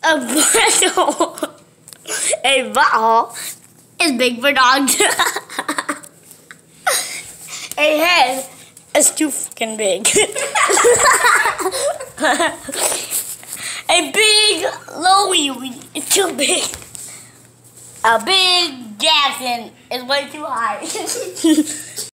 A butthole. A butthole is big for dogs. A head is too fucking big. A big Louie is too big. A big Jackson is way too high.